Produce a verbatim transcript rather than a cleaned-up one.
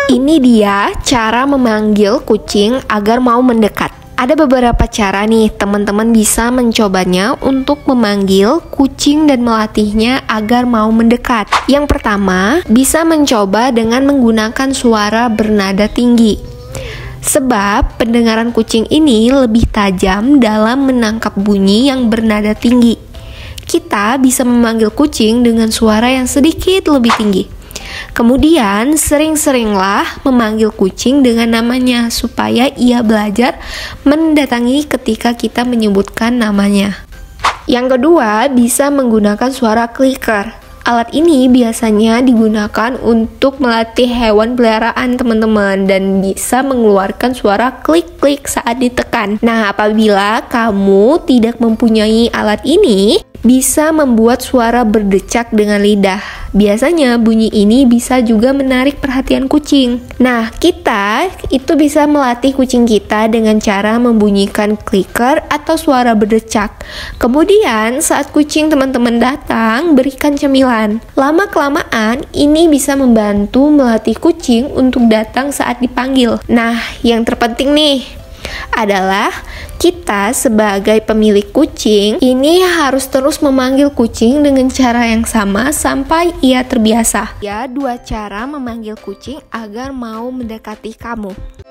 Ini dia cara memanggil kucing agar mau mendekat. Ada beberapa cara nih teman-teman bisa mencobanya untuk memanggil kucing dan melatihnya agar mau mendekat. Yang pertama, bisa mencoba dengan menggunakan suara bernada tinggi. Sebab pendengaran kucing ini lebih tajam dalam menangkap bunyi yang bernada tinggi. Kita bisa memanggil kucing dengan suara yang sedikit lebih tinggi. Kemudian sering-seringlah memanggil kucing dengan namanya supaya ia belajar mendatangi ketika kita menyebutkan namanya. Yang kedua, bisa menggunakan suara clicker. Alat ini biasanya digunakan untuk melatih hewan peliharaan teman-teman dan bisa mengeluarkan suara klik-klik saat ditekan. Nah, apabila kamu tidak mempunyai alat ini, bisa membuat suara berdecak dengan lidah. Biasanya bunyi ini bisa juga menarik perhatian kucing. Nah, kita itu bisa melatih kucing kita dengan cara membunyikan clicker atau suara berdecak. Kemudian saat kucing teman-teman datang, berikan cemilan. Lama-kelamaan ini bisa membantu melatih kucing untuk datang saat dipanggil. Nah, yang terpenting nih adalah kita sebagai pemilik kucing ini harus terus memanggil kucing dengan cara yang sama sampai ia terbiasa. Ya, dua cara memanggil kucing agar mau mendekati kamu.